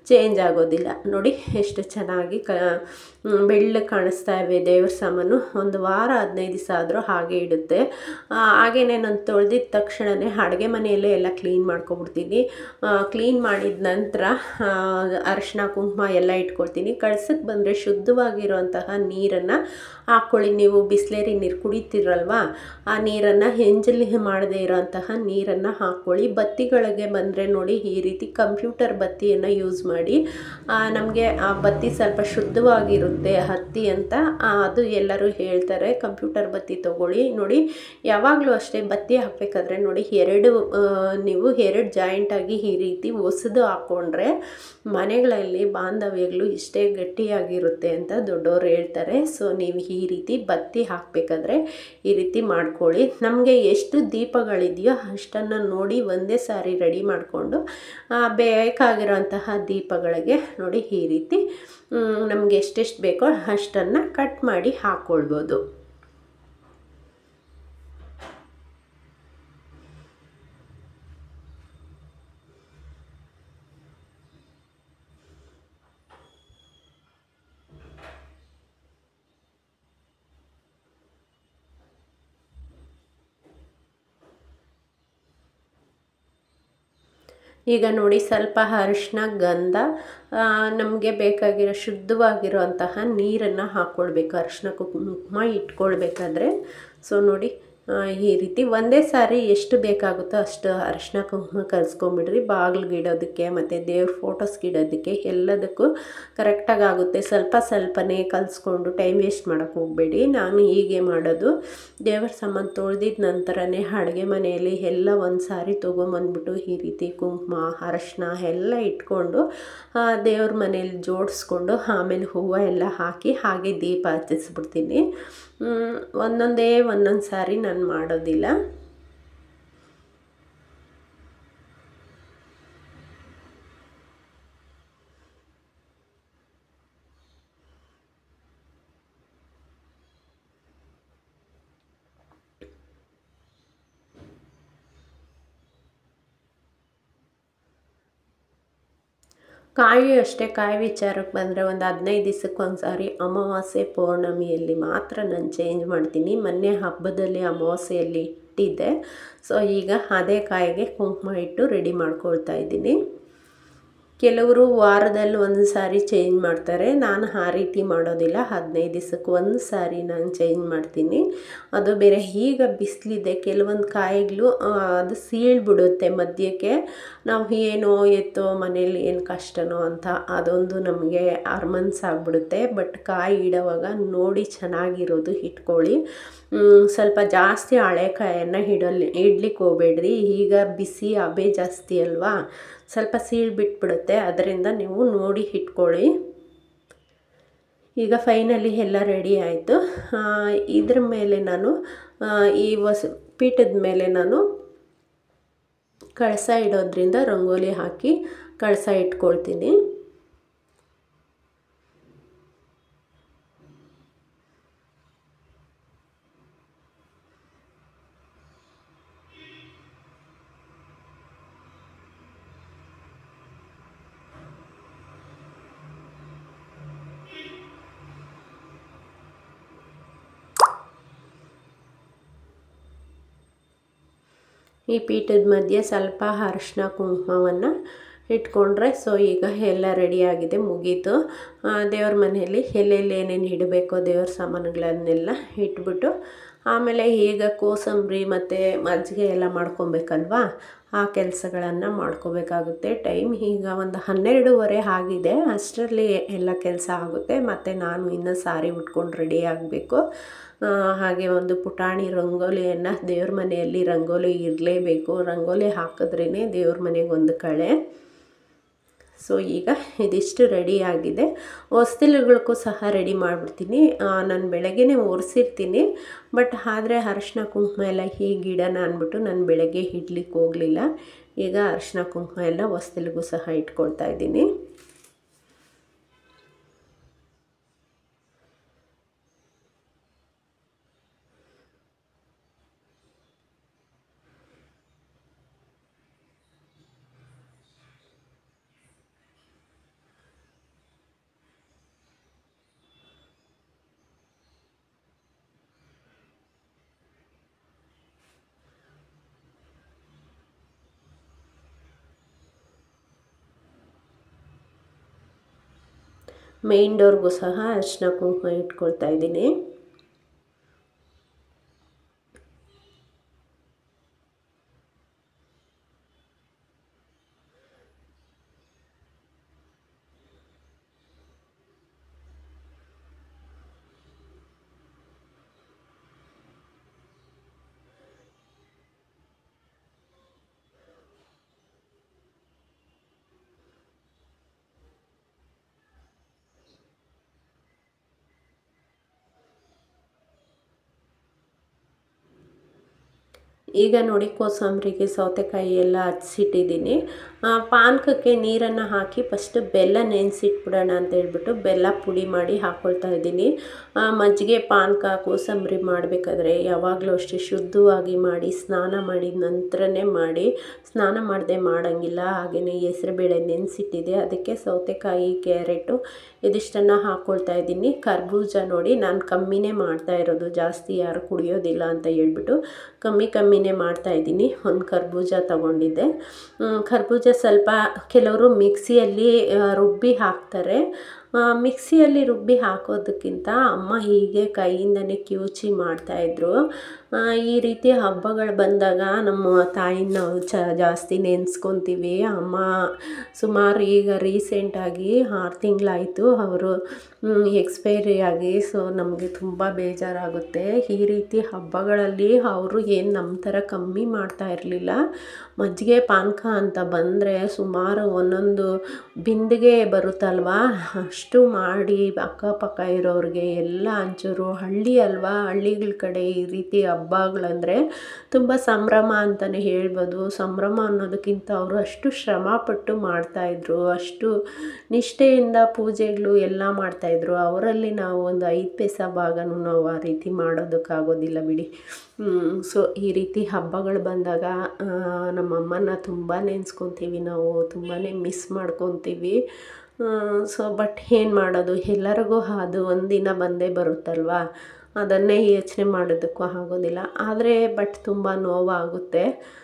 ಚೇಂಜ್ ಆಗೋದಿಲ್ಲ. ನೋಡಿ ಎಷ್ಟು ಚೆನ್ನಾಗಿ ಕ ಬೆಳ್ಳಗೆ ಕಾಣಿಸ್ತಾ ಇವೆ ದೇವ್ರ ಸಾಮಾನು. ಒಂದು ವಾರ ಹದಿನೈದು ದಿವಸ ಆದರೂ ಹಾಗೆ ಇಡುತ್ತೆ. ಹಾಗೆಯೇ ನಾನು ತೊಳೆದಿದ್ದ ತಕ್ಷಣವೇ ಅಡುಗೆ ಮನೆಯಲ್ಲೇ ಎಲ್ಲ ಕ್ಲೀನ್ ಮಾಡ್ಕೊಬಿಡ್ತೀನಿ. ಕ್ಲೀನ್ ಮಾಡಿದ ನಂತರ ಅರಿಶಿನ ಕುಂಕುಮ ಎಲ್ಲ ಇಟ್ಕೊಳ್ತೀನಿ. ಕಳ್ಸಕ್ಕೆ ಬಂದರೆ ಶುದ್ಧವಾಗಿರುವಂತಹ ನೀರನ್ನು ಹಾಕ್ಕೊಳ್ಳಿ. ನೀವು ಬಿಸ್ಲೇರಿ ನೀರು ಕುಡಿತೀರಲ್ವ, ಆ ನೀರನ್ನು ಎಂಜಲಿ ಮಾಡದೇ ಇರೋಂತಹ ನೀರನ್ನು ಹಾಕ್ಕೊಳ್ಳಿ. ಬತ್ತಿಗಳಿಗೆ ಬಂದರೆ ನೋಡಿ ಈ ರೀತಿ ಕಂಪ್ಯೂಟರ್ ಬತ್ತಿಯನ್ನು ಯೂಸ್ ಮಾಡಿ. ನಮಗೆ ಆ ಬತ್ತಿ ಸ್ವಲ್ಪ ಶುದ್ಧವಾಗಿರುತ್ತೆ ಹತ್ತಿ ಅಂತ ಅದು ಎಲ್ಲರೂ ಹೇಳ್ತಾರೆ. ಕಂಪ್ಯೂಟರ್ ಬತ್ತಿ ತೊಗೊಳ್ಳಿ. ನೋಡಿ ಯಾವಾಗಲೂ ಅಷ್ಟೇ ಬತ್ತಿ ಹಾಕಬೇಕಾದ್ರೆ ನೋಡಿ ಎರಡು ನೀವು ಎರಡು ಜಾಯಿಂಟಾಗಿ ಈ ರೀತಿ ಹೊಸದು ಹಾಕ್ಕೊಂಡ್ರೆ ಮನೆಗಳಲ್ಲಿ ಬಾಂಧವ್ಯಗಳು ಇಷ್ಟೇ ಗಟ್ಟಿಯಾಗಿರುತ್ತೆ ಅಂತ ದೊಡ್ಡವರು ಹೇಳ್ತಾರೆ. ಸೊ ನೀವು ಈ ರೀತಿ ಬತ್ತಿ ಹಾಕಬೇಕಾದ್ರೆ ಈ ರೀತಿ ಮಾಡ್ಕೊಳ್ಳಿ. ನಮಗೆ ಎಷ್ಟು ದೀಪಗಳಿದೆಯೋ ಅಷ್ಟನ್ನು ನೋಡಿ ಒಂದೇ ಸಾರಿ ರೆಡಿ ಮಾಡಿಕೊಂಡು ಬೇಕಾಗಿರೋಂತಹ ದೀಪಗಳಿಗೆ ನೋಡಿ ಈ ರೀತಿ ನಮಗೆ ಎಷ್ಟೆಷ್ಟು ಬೇಕೋ ಅಷ್ಟನ್ನು ಕಟ್ ಮಾಡಿ ಹಾಕ್ಕೊಳ್ಬೋದು. ಈಗ ನೋಡಿ ಸ್ವಲ್ಪ ಅರಿಶಿನ ಗಂಧ ನಮಗೆ ಬೇಕಾಗಿರೋ ಶುದ್ಧವಾಗಿರೋಂತಹ ನೀರನ್ನು ಹಾಕ್ಕೊಳ್ಬೇಕು ಅರಿಶಿನ ಕುಂಕುಮ ಇಟ್ಕೊಳ್ಬೇಕಾದ್ರೆ. ಸೊ ನೋಡಿ ಈ ರೀತಿ ಒಂದೇ ಸಾರಿ ಎಷ್ಟು ಬೇಕಾಗುತ್ತೋ ಅಷ್ಟು ಅರಿಶಿನ ಕುಂಕುಮ ಕಲಿಸ್ಕೊಂಬಿಡ್ರಿ. ಬಾಗಿಲಿಗೆ ಇಡೋದಕ್ಕೆ ಮತ್ತು ದೇವ್ರ ಫೋಟೋಸ್ಗೆ ಇಡೋದಕ್ಕೆ ಎಲ್ಲದಕ್ಕೂ ಕರೆಕ್ಟಾಗಿ ಆಗುತ್ತೆ. ಸ್ವಲ್ಪ ಸ್ವಲ್ಪನೇ ಕಲಿಸ್ಕೊಂಡು ಟೈಮ್ ವೇಸ್ಟ್ ಮಾಡೋಕ್ಕೆ ಹೋಗಬೇಡಿ. ನಾನು ಹೀಗೆ ಮಾಡೋದು. ದೇವರ ಸಾಮಾನು ತೊಳೆದಿದ್ದ ನಂತರನೇ ಅಡುಗೆ ಮನೆಯಲ್ಲಿ ಎಲ್ಲ ಒಂದು ಸಾರಿ ತೊಗೊಂಬಂದ್ಬಿಟ್ಟು ಈ ರೀತಿ ಕುಂಕುಮ ಅರಿಶಿನ ಎಲ್ಲ ಇಟ್ಕೊಂಡು ದೇವ್ರ ಮನೆಯಲ್ಲಿ ಜೋಡಿಸ್ಕೊಂಡು ಆಮೇಲೆ ಹೂವು ಎಲ್ಲ ಹಾಕಿ ಹಾಗೆ ದೀಪ ಹಚ್ಚಿಸ್ಬಿಡ್ತೀನಿ. ಒಂದೊಂದೇ ಒಂದೊಂದು ಸಾರಿ ನಾನು ಮಾಡೋದಿಲ್ಲ. ಕಾಯಿ ಅಷ್ಟೇ. ಕಾಯಿ ವಿಚಾರಕ್ಕೆ ಬಂದರೆ ಒಂದು ಹದಿನೈದು ದಿವಸಕ್ಕೆ ಒಂದು ಸಾರಿ ಅಮಾವಾಸ್ಯೆ ಪೌರ್ಣಮಿಯಲ್ಲಿ ಮಾತ್ರ ನಾನು ಚೇಂಜ್ ಮಾಡ್ತೀನಿ. ಮೊನ್ನೆ ಹಬ್ಬದಲ್ಲಿ ಅಮಾವಾಸ್ಯೆಯಲ್ಲಿ ಇಟ್ಟಿದ್ದೆ. ಸೊ ಈಗ ಅದೇ ಕಾಯಿಗೆ ಕುಂಕುಮ ಇಟ್ಟು ರೆಡಿ ಮಾಡ್ಕೊಳ್ತಾ ಇದ್ದೀನಿ. ಕೆಲವರು ವಾರದಲ್ಲಿ ಒಂದು ಸಾರಿ ಚೇಂಜ್ ಮಾಡ್ತಾರೆ. ನಾನು ಆ ರೀತಿ ಮಾಡೋದಿಲ್ಲ. ಹದಿನೈದು ದಿವಸಕ್ಕೆ ಒಂದು ಸಾರಿ ನಾನು ಚೇಂಜ್ ಮಾಡ್ತೀನಿ. ಅದು ಬೇರೆ ಈಗ ಬಿಸಿಲಿದೆ, ಕೆಲವೊಂದು ಕಾಯಿಗಳು ಅದು ಸೀಳ್ಬಿಡುತ್ತೆ ಮಧ್ಯಕ್ಕೆ. ನಾವು ಏನೋ ಎತ್ತೋ ಮನೇಲಿ ಏನು ಕಷ್ಟನೋ ಅಂತ ಅದೊಂದು ನಮಗೆ ಅರ್ಮನ್ಸ್ ಆಗಿಬಿಡುತ್ತೆ. ಬಟ್ ಕಾಯಿ ಇಡೋವಾಗ ನೋಡಿ ಚೆನ್ನಾಗಿರೋದು ಇಟ್ಕೊಳ್ಳಿ. ಸ್ವಲ್ಪ ಜಾಸ್ತಿ ಹಳೆಕಾಯನ್ನು ಇಡಲಿ ಇಡ್ಲಿಕ್ಕೆ ಹೋಗಬೇಡ್ರಿ. ಈಗ ಬಿಸಿ ಹಬೆ ಜಾಸ್ತಿ ಅಲ್ವಾ, ಸ್ವಲ್ಪ ಸೀಳು ಬಿಟ್ಬಿಡುತ್ತೆ. ಅದರಿಂದ ನೀವು ನೋಡಿ ಇಟ್ಕೊಳ್ಳಿ. ಈಗ ಫೈನಲಿ ಎಲ್ಲ ರೆಡಿ ಆಯಿತು. ಇದ್ರ ಮೇಲೆ ನಾನು ಈ ಹೊಸ ಪೀಠದ ಮೇಲೆ ನಾನು ಕಳಸ ಇಡೋದ್ರಿಂದ ರಂಗೋಲಿ ಹಾಕಿ ಕಳಸ ಇಟ್ಕೊಳ್ತೀನಿ. ಈ ಪೀಠದ ಮಧ್ಯೆ ಸ್ವಲ್ಪ ಅರಿಶಿನ ಕುಂಕುಮವನ್ನು ಇಟ್ಕೊಂಡ್ರೆ ಸೊ ಈಗ ಎಲ್ಲ ರೆಡಿಯಾಗಿದೆ, ಮುಗೀತು. ದೇವ್ರ ಮನೆಯಲ್ಲಿ ಎಲ್ಲೆಲ್ಲಿ ಏನೇನು ಇಡಬೇಕೋ ದೇವ್ರ ಸಾಮಾನುಗಳನ್ನೆಲ್ಲ ಇಟ್ಬಿಟ್ಟು ಆಮೇಲೆ ಈಗ ಕೋಸಂಬರಿ ಮತ್ತು ಮಜ್ಜಿಗೆ ಎಲ್ಲ ಮಾಡ್ಕೊಬೇಕಲ್ವಾ, ಆ ಕೆಲಸಗಳನ್ನು ಮಾಡ್ಕೋಬೇಕಾಗುತ್ತೆ. ಟೈಮ್ ಈಗ ಒಂದು ಹನ್ನೆರಡೂವರೆ ಆಗಿದೆ. ಅಷ್ಟರಲ್ಲಿ ಎಲ್ಲ ಕೆಲಸ ಆಗುತ್ತೆ. ಮತ್ತು ನಾನು ಇನ್ನೂ ಸಾರಿ ಉಟ್ಕೊಂಡು ರೆಡಿ ಆಗಬೇಕು. ಹಾಗೆ ಒಂದು ಪುಟಾಣಿ ರಂಗೋಲಿಯನ್ನು ದೇವ್ರ ಮನೆಯಲ್ಲಿ ರಂಗೋಲಿ ಇರಲೇಬೇಕು. ರಂಗೋಲಿ ಹಾಕಿದ್ರೇ ದೇವ್ರ ಮನೆಗೆ ಒಂದು ಕಳೆ. ಸೊ ಈಗ ಇದಿಷ್ಟು ರೆಡಿಯಾಗಿದೆ. ಹೊಸ್ತಿಲುಗಳಿಗೂ ಸಹ ರೆಡಿ ಮಾಡಿಬಿಡ್ತೀನಿ. ನಾನು ಬೆಳಗ್ಗೆನೇ ಒರೆಸಿರ್ತೀನಿ. ಬಟ್ ಆದರೆ ಅರಿಶಿನ ಕುಂಕುಮ ಎಲ್ಲ ಹೀಗೆ ಇಡೋಣ ಅಂದ್ಬಿಟ್ಟು ನಾನು ಬೆಳಗ್ಗೆ ಇಡ್ಲಿಕ್ಕೆ ಹೋಗಲಿಲ್ಲ. ಈಗ ಅರಿಶಿನ ಕುಂಕುಮ ಎಲ್ಲ ಹೊಸ್ತಿಲಿಗೂ ಸಹ ಇಟ್ಕೊಳ್ತಾ ಇದ್ದೀನಿ. ಮೇನ್ ಡೋರ್ಗೂ ಸಹ ಅರಿಶಿನ ಕುಂಕುಮ ಇಟ್ಕೊಳ್ತಾ ಇದ್ದೀನಿ. ಈಗ ನೋಡಿ ಕೋಸಂಬರಿಗೆ ಸೌತೆಕಾಯಿ ಎಲ್ಲ ಹಚ್ಚಿಟ್ಟಿದ್ದೀನಿ. ಪಾನಕಕ್ಕೆ ನೀರನ್ನು ಹಾಕಿ ಫಸ್ಟ್ ಬೆಲ್ಲ ನೆನೆಸಿಟ್ಬಿಡೋಣ ಅಂತ ಹೇಳ್ಬಿಟ್ಟು ಬೆಲ್ಲ ಪುಡಿ ಮಾಡಿ ಹಾಕ್ಕೊಳ್ತಾ ಇದ್ದೀನಿ. ಮಜ್ಜಿಗೆ ಪಾನಕ ಕೋಸಂಬರಿ ಮಾಡಬೇಕಾದ್ರೆ ಯಾವಾಗಲೂ ಅಷ್ಟೇ ಶುದ್ಧವಾಗಿ ಮಾಡಿ ಸ್ನಾನ ಮಾಡಿದ ನಂತರನೇ ಮಾಡಿ, ಸ್ನಾನ ಮಾಡದೆ ಮಾಡೋಂಗಿಲ್ಲ. ಹಾಗೆಯೇ ಹೆಸರುಬೇಳೆ ನೆನೆಸಿಟ್ಟಿದೆ, ಅದಕ್ಕೆ ಸೌತೆಕಾಯಿ ಕ್ಯಾರೆಟು ಇದಿಷ್ಟನ್ನು ಹಾಕ್ಕೊಳ್ತಾ ಇದ್ದೀನಿ. ಕರ್ಬೂಜ ನೋಡಿ ನಾನು ಕಮ್ಮಿನೇ ಮಾಡ್ತಾ ಇರೋದು, ಜಾಸ್ತಿ ಯಾರು ಕುಡಿಯೋದಿಲ್ಲ ಅಂತ ಹೇಳ್ಬಿಟ್ಟು ಕಮ್ಮಿ ಕಮ್ಮಿನೇ ಮಾಡ್ತಾಯಿದ್ದೀನಿ. ಒಂದು ಕರ್ಬೂಜ ತೊಗೊಂಡಿದ್ದೆ. ಕರ್ಬೂಜ ಸ್ವಲ್ಪ ಕೆಲವರು ಮಿಕ್ಸಿಯಲ್ಲಿ ರುಬ್ಬಿ ಹಾಕ್ತಾರೆ. ಮಿಕ್ಸಿಯಲ್ಲಿ ರುಬ್ಬಿ ಹಾಕೋದಕ್ಕಿಂತ ಅಮ್ಮ ಹೀಗೆ ಕೈಯಿಂದನೇ ಕಿವುಚಿ ಮಾಡ್ತಾಯಿದ್ರು. ಈ ರೀತಿ ಹಬ್ಬಗಳು ಬಂದಾಗ ನಮ್ಮ ತಾಯಿನ ನಾವು ಚ ಜಾಸ್ತಿ ನೆನೆಸ್ಕೊತೀವಿ. ಅಮ್ಮ ಸುಮಾರು ಈಗ ರೀಸೆಂಟಾಗಿ ಆರು ತಿಂಗಳಾಯಿತು ಅವರು ಎಕ್ಸ್ಪೈರಿ ಆಗಿ. ಸೊ ನಮಗೆ ತುಂಬ ಬೇಜಾರಾಗುತ್ತೆ. ಈ ರೀತಿ ಹಬ್ಬಗಳಲ್ಲಿ ಅವರು ಏನು ನಮ್ಮ ಥರ ಕಮ್ಮಿ ಮಾಡ್ತಾ ಇರಲಿಲ್ಲ. ಮಜ್ಜಿಗೆ ಪಾನಕ ಅಂತ ಬಂದರೆ ಸುಮಾರು ಒಂದೊಂದು ಬಿಂದಿಗೆ ಬರುತ್ತಲ್ವ, ಅಷ್ಟು ಮಾಡಿ ಅಕ್ಕಪಕ್ಕ ಇರೋರಿಗೆ ಎಲ್ಲ ಹಂಚೋರು. ಹಳ್ಳಿ ಅಲ್ವಾ, ಹಳ್ಳಿಗಳ ಕಡೆ ಈ ರೀತಿ ಹಬ್ಬಗಳಂದರೆ ತುಂಬ ಸಂಭ್ರಮ ಅಂತಲೇ ಹೇಳ್ಬೋದು. ಸಂಭ್ರಮ ಅನ್ನೋದಕ್ಕಿಂತ ಅವರು ಅಷ್ಟು ಶ್ರಮಪಟ್ಟು ಮಾಡ್ತಾಯಿದ್ರು, ಅಷ್ಟು ನಿಷ್ಠೆಯಿಂದ ಪೂಜೆಗಳು ಎಲ್ಲ ಮಾಡ್ತಾಯಿದ್ರು. ಅವರಲ್ಲಿ ನಾವು ಒಂದು ಐದು ಪೈಸಾ ಭಾಗನೂ ನಾವು ಆ ರೀತಿ ಮಾಡೋದಕ್ಕಾಗೋದಿಲ್ಲ ಬಿಡಿ. ಸೊ ಈ ರೀತಿ ಹಬ್ಬಗಳು ಬಂದಾಗ ನಮ್ಮಮ್ಮನ ತುಂಬ ನೆನೆಸ್ಕೊತೀವಿ, ನಾವು ತುಂಬಾ ಮಿಸ್ ಮಾಡ್ಕೊತೀವಿ. ಸೊ ಬಟ್ ಏನು ಮಾಡೋದು, ಎಲ್ಲರಿಗೂ ಅದು ಒಂದಿನ ಬಂದೇ ಬರುತ್ತಲ್ವ, ಅದನ್ನೇ ಯೋಚನೆ ಮಾಡೋದಕ್ಕೂ ಆಗೋದಿಲ್ಲ. ಆದರೆ ಬಟ್ ತುಂಬ ನೋವಾಗುತ್ತೆ.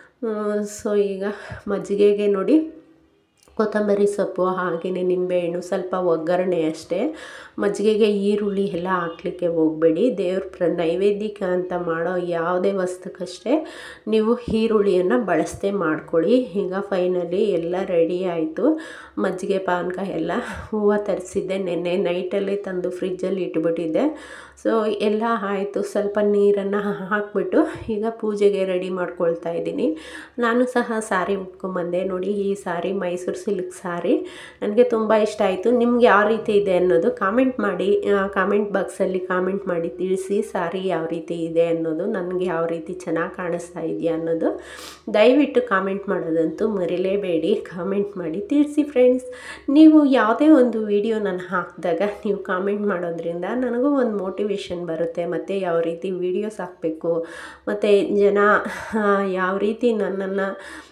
ಸೊ ಈಗ ಮಜ್ಜಿಗೆಗೆ ನೋಡಿ ಕೊತ್ತಂಬರಿ ಸೊಪ್ಪು ಹಾಗೆಯೇ ನಿಂಬೆಹಣ್ಣು ಸ್ವಲ್ಪ ಒಗ್ಗರಣೆ ಅಷ್ಟೇ. ಮಜ್ಜಿಗೆಗೆ ಈರುಳ್ಳಿ ಎಲ್ಲ ಹಾಕ್ಲಿಕ್ಕೆ ಹೋಗಬೇಡಿ. ದೇವ್ರ ಪ್ರ ನೈವೇದ್ಯಕ್ಕೆ ಅಂತ ಮಾಡೋ ಯಾವುದೇ ವಸ್ತುಕ್ಕಷ್ಟೇ ನೀವು ಈರುಳ್ಳಿಯನ್ನು ಬಳಸದೆ ಮಾಡ್ಕೊಳ್ಳಿ. ಈಗ ಫೈನಲಿ ಎಲ್ಲ ರೆಡಿ ಆಯಿತು. ಮಜ್ಜಿಗೆ ಪಾನಕ ಎಲ್ಲ ಹೂವು ತರಿಸಿದ್ದೆ ನೆನ್ನೆ ನೈಟಲ್ಲೇ ತಂದು ಫ್ರಿಜ್ಜಲ್ಲಿ ಇಟ್ಬಿಟ್ಟಿದ್ದೆ. ಸೊ ಎಲ್ಲ ಆಯಿತು. ಸ್ವಲ್ಪ ನೀರನ್ನು ಹಾಕ್ಬಿಟ್ಟು ಈಗ ಪೂಜೆಗೆ ರೆಡಿ ಮಾಡ್ಕೊಳ್ತಾ ಇದ್ದೀನಿ. ನಾನು ಸಹ ಸಾರಿ ಉಟ್ಕೊಂಬಂದೆ ನೋಡಿ. ಈ ಸಾರಿ ಮೈಸೂರು ಸಿಲ್ಕ್ ಸಾರಿ ನನಗೆ ತುಂಬ ಇಷ್ಟ ಆಯಿತು. ನಿಮ್ಗೆ ಯಾವ ರೀತಿ ಇದೆ ಅನ್ನೋದು ಕಾಮೆಂಟ್ ಮಾಡಿ, ಕಾಮೆಂಟ್ ಬಾಕ್ಸಲ್ಲಿ ಕಾಮೆಂಟ್ ಮಾಡಿ ತಿಳಿಸಿ. ಸಾರಿ ಯಾವ ರೀತಿ ಇದೆ ಅನ್ನೋದು, ನನಗೆ ಯಾವ ರೀತಿ ಚೆನ್ನಾಗಿ ಕಾಣಿಸ್ತಾ ಇದೆಯಾ ಅನ್ನೋದು ದಯವಿಟ್ಟು ಕಾಮೆಂಟ್ ಮಾಡೋದಂತೂ ಮರಿಲೇಬೇಡಿ. ಕಾಮೆಂಟ್ ಮಾಡಿ ತಿಳಿಸಿ ಫ್ರೆಂಡ್ಸ್. ನೀವು ಯಾವುದೇ ಒಂದು ವಿಡಿಯೋ ನಾನು ಹಾಕಿದಾಗ ನೀವು ಕಾಮೆಂಟ್ ಮಾಡೋದ್ರಿಂದ ನನಗೂ ಒಂದು ಮೋಟಿವೇಶನ್ ಬರುತ್ತೆ, ಮತ್ತು ಯಾವ ರೀತಿ ವೀಡಿಯೋಸ್ ಹಾಕಬೇಕು, ಮತ್ತು ಜನ ಯಾವ ರೀತಿ ನನ್ನನ್ನು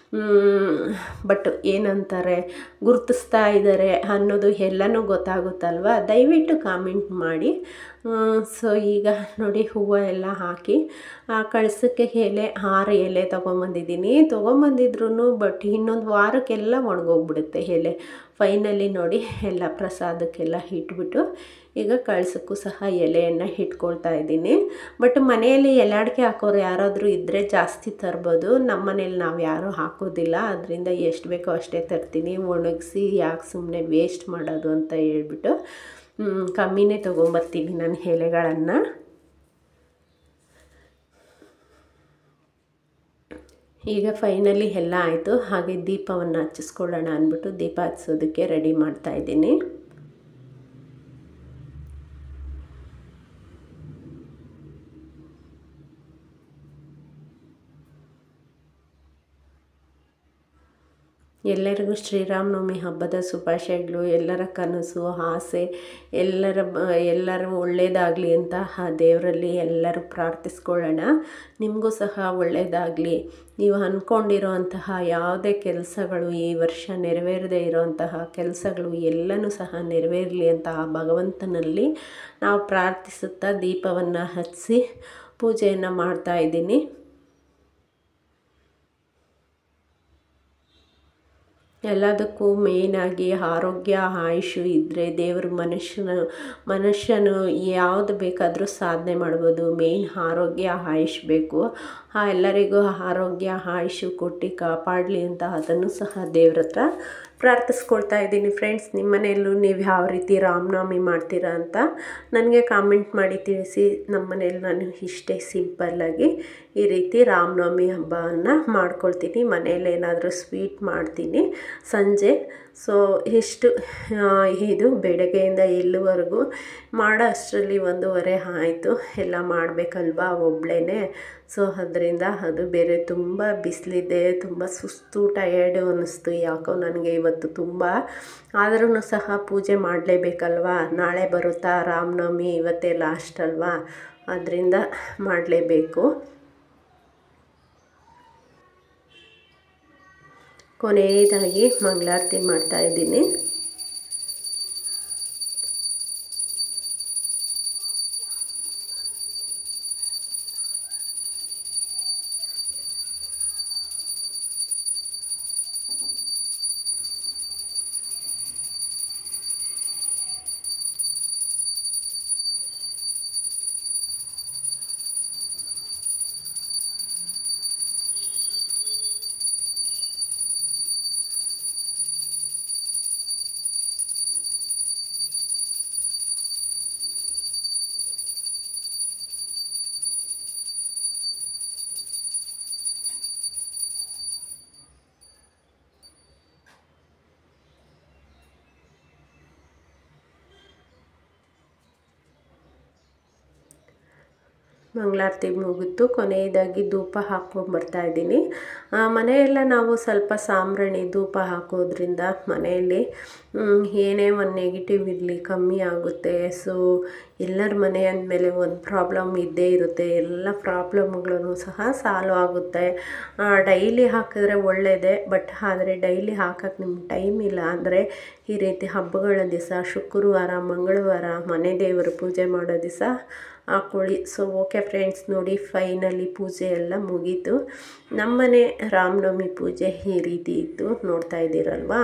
ಬಟ್ ಏನಂತಾರೆ ಗುರುತಿಸ್ತಾ ಇದ್ದಾರೆ ಅನ್ನೋದು ಎಲ್ಲನೂ ಗೊತ್ತಾಗುತ್ತಲ್ವ. ದಯವಿಟ್ಟು ಕಾಮೆಂಟ್ ಮಾಡಿ. ಸೊ ಈಗ ನೋಡಿ ಹೂವು ಎಲ್ಲ ಹಾಕಿ ಕಳಸಕ್ಕೆ ಎಲೆ ಆರು ಎಲೆ ತೊಗೊಂಬಂದಿದ್ದೀನಿ. ತೊಗೊಂಬಂದಿದ್ರು ಬಟ್ ಇನ್ನೊಂದು ವಾರಕ್ಕೆಲ್ಲ ಒಣಗೋಗ್ಬಿಡುತ್ತೆ ಎಲೆ. ಫೈನಲಿ ನೋಡಿ ಎಲ್ಲ ಪ್ರಸಾದಕ್ಕೆಲ್ಲ ಇಟ್ಬಿಟ್ಟು ಈಗ ಕಳಸಕ್ಕೂ ಸಹ ಎಲೆಯನ್ನು ಇಟ್ಕೊಳ್ತಾ ಇದ್ದೀನಿ. ಬಟ್ ಮನೆಯಲ್ಲಿ ಎಲೆ ಅಡಿಕೆ ಹಾಕೋರು ಯಾರಾದರೂ ಇದ್ದರೆ ಜಾಸ್ತಿ ತರ್ಬೋದು. ನಮ್ಮ ಮನೇಲಿ ನಾವು ಯಾರೂ ಹಾಕೋದಿಲ್ಲ, ಅದರಿಂದ ಎಷ್ಟು ಬೇಕೋ ಅಷ್ಟೇ ತರ್ತೀನಿ. ಒಣಗಿಸಿ ಯಾಕೆ ಸುಮ್ಮನೆ ವೇಸ್ಟ್ ಮಾಡೋದು ಅಂತ ಹೇಳ್ಬಿಟ್ಟು ಕಮ್ಮಿನೇ ತೊಗೊಂಬರ್ತೀನಿ ನಾನು ಎಲೆಗಳನ್ನು. ಈಗ ಫೈನಲಿ ಎಲ್ಲ ಆಯಿತು. ಹಾಗೆ ದೀಪವನ್ನು ಹಚ್ಚಿಸ್ಕೊಳ್ಳೋಣ ಅಂದ್ಬಿಟ್ಟು ದೀಪ ಹಚ್ಸೋದಕ್ಕೆ ರೆಡಿ ಮಾಡ್ತಾಯಿದ್ದೀನಿ. ಎಲ್ಲರಿಗೂ ಶ್ರೀರಾಮನವಮಿ ಹಬ್ಬದ ಶುಭಾಶಯಗಳು. ಎಲ್ಲರ ಕನಸು ಆಸೆ ಎಲ್ಲರ ಎಲ್ಲರೂ ಒಳ್ಳೆಯದಾಗಲಿ ಅಂತ ಆ ದೇವರಲ್ಲಿ ಎಲ್ಲರೂ ಪ್ರಾರ್ಥಿಸ್ಕೊಳ್ಳೋಣ. ನಿಮಗೂ ಸಹ ಒಳ್ಳೆಯದಾಗಲಿ. ನೀವು ಅಂದ್ಕೊಂಡಿರೋ ಅಂತಹ ಯಾವುದೇ ಕೆಲಸಗಳು ಈ ವರ್ಷ ನೆರವೇರದೇ ಇರೋಂತಹ ಕೆಲಸಗಳು ಎಲ್ಲನೂ ಸಹ ನೆರವೇರಲಿ ಅಂತ ಆ ಭಗವಂತನಲ್ಲಿ ನಾವು ಪ್ರಾರ್ಥಿಸುತ್ತಾ ದೀಪವನ್ನು ಹಚ್ಚಿಸಿ ಪೂಜೆಯನ್ನು ಮಾಡ್ತಾಯಿದ್ದೀನಿ. ಎಲ್ಲದಕ್ಕೂ ಮೇಯ್ನಾಗಿ ಆರೋಗ್ಯ ಆಯುಷು ಇದ್ದರೆ ದೇವರು ಮನುಷ್ಯನ ಮನುಷ್ಯನು ಯಾವುದು ಬೇಕಾದರೂ ಸಾಧನೆ ಮಾಡ್ಬೋದು. ಮೇಯ್ನ್ ಆರೋಗ್ಯ ಆಯುಷ್ ಬೇಕು. ಆ ಎಲ್ಲರಿಗೂ ಆರೋಗ್ಯ ಆಯುಷು ಕೊಟ್ಟು ಕಾಪಾಡಲಿ ಅಂತ ಅದನ್ನು ಸಹ ದೇವ್ರ ಹತ್ರ ಪ್ರಾರ್ಥಿಸ್ಕೊಳ್ತಾ ಇದ್ದೀನಿ. ಫ್ರೆಂಡ್ಸ್, ನಿಮ್ಮ ಮನೆಯಲ್ಲೂ ನೀವು ಯಾವ ರೀತಿ ರಾಮನವಮಿ ಮಾಡ್ತೀರಾ ಅಂತ ನನಗೆ ಕಾಮೆಂಟ್ ಮಾಡಿ ತಿಳಿಸಿ. ನಮ್ಮ ಮನೇಲಿ ನಾನು ಇಷ್ಟೇ ಸಿಂಪಲ್ಲಾಗಿ ಈ ರೀತಿ ರಾಮನವಮಿ ಹಬ್ಬವನ್ನು ಮಾಡ್ಕೊಳ್ತೀನಿ. ಮನೇಲಿ ಏನಾದರೂ ಸ್ವೀಟ್ ಮಾಡ್ತೀನಿ ಸಂಜೆ. ಸೊ ಇಷ್ಟು ಇದು ಬೆಳಗ್ಗೆಯಿಂದ ಇಲ್ಲಿವರೆಗೂ ಮಾಡೋ ಅಷ್ಟರಲ್ಲಿ ಒಂದೂವರೆ ಆಯಿತು. ಎಲ್ಲ ಮಾಡಬೇಕಲ್ವಾ ಒಬ್ಬಳೇ. ಸೊ ಅದರಿಂದ ಅದು ಬೇರೆ ತುಂಬ ಬಿಸಿಲಿದೆ, ತುಂಬ ಸುಸ್ತು ಟಯರ್ಡು ಅನ್ನಿಸ್ತು ಯಾಕೋ ನನಗೆ ಇವತ್ತು ತುಂಬ. ಆದ್ರೂ ಸಹ ಪೂಜೆ ಮಾಡಲೇಬೇಕಲ್ವಾ, ನಾಳೆ ಬರುತ್ತಾ ರಾಮನವಮಿ, ಇವತ್ತೇ ಲಾಸ್ಟ್ ಅಲ್ವಾ, ಅದರಿಂದ ಮಾಡಲೇಬೇಕು. ಕೊನೆಯದಾಗಿ ಮಂಗಳಾರತಿ ಮಾಡ್ತಾಯಿದ್ದೀನಿ. ಮಂಗಳಾರತಿ ಮುಗಿತು. ಕೊನೆಯದಾಗಿ ಧೂಪ ಹಾಕ್ಕೊಂಬರ್ತಾಯಿದ್ದೀನಿ. ಮನೆಯೆಲ್ಲ ನಾವು ಸ್ವಲ್ಪ ಸಾಂಬ್ರಾಣಿ ಧೂಪ ಹಾಕೋದ್ರಿಂದ ಮನೆಯಲ್ಲಿ ಏನೇ ಒಂದು ನೆಗೆಟಿವ್ ಇರಲಿ ಕಮ್ಮಿ ಆಗುತ್ತೆ. ಸೊ ಎಲ್ಲರ ಮನೆ ಅಂದಮೇಲೆ ಒಂದು ಪ್ರಾಬ್ಲಮ್ ಇದ್ದೇ ಇರುತ್ತೆ. ಎಲ್ಲ ಪ್ರಾಬ್ಲಮ್ಗಳೂ ಸಹ ಸಾಲ್ವ್ ಆಗುತ್ತೆ. ಡೈಲಿ ಹಾಕಿದ್ರೆ ಒಳ್ಳೆಯದೇ. ಬಟ್ ಆದರೆ ಡೈಲಿ ಹಾಕೋಕ್ಕೆ ನಿಮ್ಗೆ ಟೈಮ್ ಇಲ್ಲ ಅಂದರೆ ಈ ರೀತಿ ಹಬ್ಬಗಳ ದಿವಸ ಶುಕ್ರವಾರ, ಮಂಗಳವಾರ ಮನೆ ದೇವರು ಪೂಜೆ ಮಾಡೋ ದಿವಸ ಹಾಕ್ಕೊಳ್ಳಿ. ಸೊ ಓಕೆ ಫ್ರೆಂಡ್ಸ್, ನೋಡಿ ಫೈನಲಿ ಪೂಜೆ ಎಲ್ಲ ಮುಗೀತು. ನಮ್ಮನೆ ರಾಮನವಮಿ ಪೂಜೆ ಈ ರೀತಿ ಇತ್ತು, ನೋಡ್ತಾ ಇದ್ದೀರಲ್ವಾ.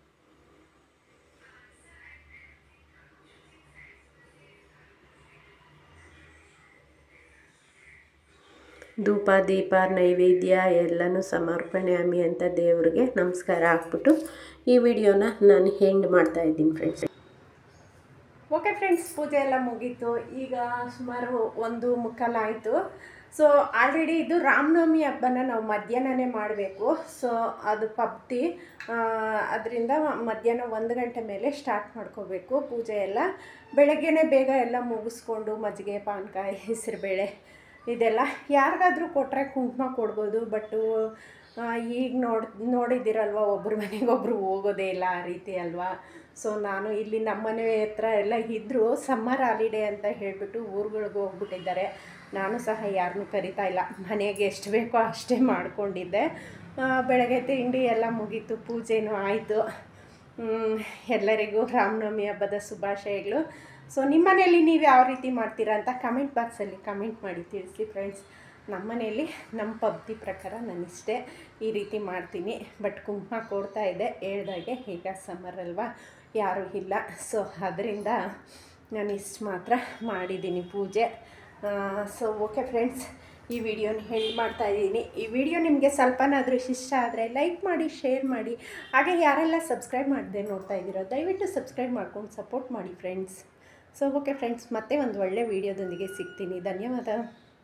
ಧೂಪ ದೀಪ ನೈವೇದ್ಯ ಎಲ್ಲನೂ ಸಮರ್ಪಣೆ ಅಮ್ಮಿ ಅಂತ ದೇವ್ರಿಗೆ ನಮಸ್ಕಾರ ಹಾಕ್ಬಿಟ್ಟು ಈ ವಿಡಿಯೋನ ನಾನು ಎಂಡ್ ಮಾಡ್ತಾಯಿದ್ದೀನಿ ಫ್ರೆಂಡ್ಸ್. ಓಕೆ ಫ್ರೆಂಡ್ಸ್, ಪೂಜೆ ಎಲ್ಲ ಮುಗೀತು. ಈಗ ಸುಮಾರು ಒಂದು ಮುಕ್ಕಾಲಾಯಿತು. ಸೊ ಆಲ್ರೆಡಿ ಇದು ರಾಮನವಮಿ ಹಬ್ಬನ ನಾವು ಮಧ್ಯಾಹ್ನನೇ ಮಾಡಬೇಕು. ಸೊ ಅದು ಪಬ್ತಿ, ಅದರಿಂದ ಮಧ್ಯಾಹ್ನ ಒಂದು ಗಂಟೆ ಮೇಲೆ ಸ್ಟಾರ್ಟ್ ಮಾಡ್ಕೋಬೇಕು ಪೂಜೆ ಎಲ್ಲ. ಬೆಳಗ್ಗೆನೇ ಬೇಗ ಎಲ್ಲ ಮುಗಿಸ್ಕೊಂಡು ಮಜ್ಜಿಗೆ, ಪಾನಕ, ಹೆಸರುಬೇಳೆ ಇದೆಲ್ಲ ಯಾರಿಗಾದ್ರೂ ಕೊಟ್ಟರೆ ಕುಂಕುಮ ಕೊಡ್ಬೋದು. ಬಟ್ಟು ಈಗ ನೋಡಿ ನೋಡಿದ್ದೀರಲ್ವ, ಒಬ್ಬರ ಮನೆಗೆ ಒಬ್ಬರು ಹೋಗೋದೇ ಇಲ್ಲ, ಆ ರೀತಿ ಅಲ್ವಾ. ಸೊ ನಾನು ಇಲ್ಲಿ ನಮ್ಮ ಮನೆ ಹತ್ರ ಎಲ್ಲ ಇದ್ದರು, ಸಮ್ಮರ್ ಹಾಲಿಡೇ ಅಂತ ಹೇಳಿಬಿಟ್ಟು ಊರುಗಳಿಗೆ ಹೋಗ್ಬಿಟ್ಟಿದ್ದಾರೆ. ನಾನು ಸಹ ಯಾರನ್ನೂ ಕರಿತಾ ಇಲ್ಲ, ಮನೆಗೆ ಎಷ್ಟು ಬೇಕೋ ಅಷ್ಟೇ ಮಾಡಿಕೊಂಡಿದ್ದೆ. ಬೆಳಗ್ಗೆ ತಿಂಡಿ ಎಲ್ಲ ಮುಗೀತು, ಪೂಜೆನೂ ಆಯಿತು. ಎಲ್ಲರಿಗೂ ರಾಮನವಮಿ ಹಬ್ಬದ ಶುಭಾಶಯಗಳು. ಸೊ ನಿಮ್ಮ ಮನೆಯಲ್ಲಿ ನೀವು ಯಾವ ರೀತಿ ಮಾಡ್ತೀರಾ ಅಂತ ಕಮೆಂಟ್ ಬಾಕ್ಸಲ್ಲಿ ಕಮೆಂಟ್ ಮಾಡಿ ತಿಳಿಸಿ ಫ್ರೆಂಡ್ಸ್. ನಮ್ಮ ಮನೆಯಲ್ಲಿ ನಮ್ಮ ಪದ್ಧತಿ ಪ್ರಕಾರ ನಾನು ಇಷ್ಟೇ ಈ ರೀತಿ ಮಾಡ್ತೀನಿ. ಬಟ್ ಕುಂಕುಮ ಕೊಡ್ತಾ ಇದ್ದೆ ಹೇಳ್ದಾಗೆ, ಈಗ ಸಮ್ಮರ್ ಅಲ್ವಾ, ಯಾರೂ ಇಲ್ಲ. ಸೊ ಅದರಿಂದ ನಾನು ಇಷ್ಟು ಮಾತ್ರ ಮಾಡಿದ್ದೀನಿ ಪೂಜೆ. ಸೊ ಓಕೆ ಫ್ರೆಂಡ್ಸ್, ಈ ವಿಡಿಯೋನ ಎಂಡ್ ಮಾಡ್ತಾಯಿದ್ದೀನಿ. ಈ ವಿಡಿಯೋ ನಿಮಗೆ ಸ್ವಲ್ಪನಾದರೂ ಇಷ್ಟ ಆದರೆ ಲೈಕ್ ಮಾಡಿ, ಶೇರ್ ಮಾಡಿ. ಹಾಗೆ ಯಾರೆಲ್ಲ ಸಬ್ಸ್ಕ್ರೈಬ್ ಮಾಡದೆ ನೋಡ್ತಾ ಇದ್ದೀರೋ ದಯವಿಟ್ಟು ಸಬ್ಸ್ಕ್ರೈಬ್ ಮಾಡ್ಕೊಂಡು ಸಪೋರ್ಟ್ ಮಾಡಿ ಫ್ರೆಂಡ್ಸ್. ಸೊ ಓಕೆ ಫ್ರೆಂಡ್ಸ್, ಮತ್ತೆ ಒಂದು ಒಳ್ಳೆ ವಿಡಿಯೋದೊಂದಿಗೆ ಸಿಗ್ತೀನಿ. ಧನ್ಯವಾದ.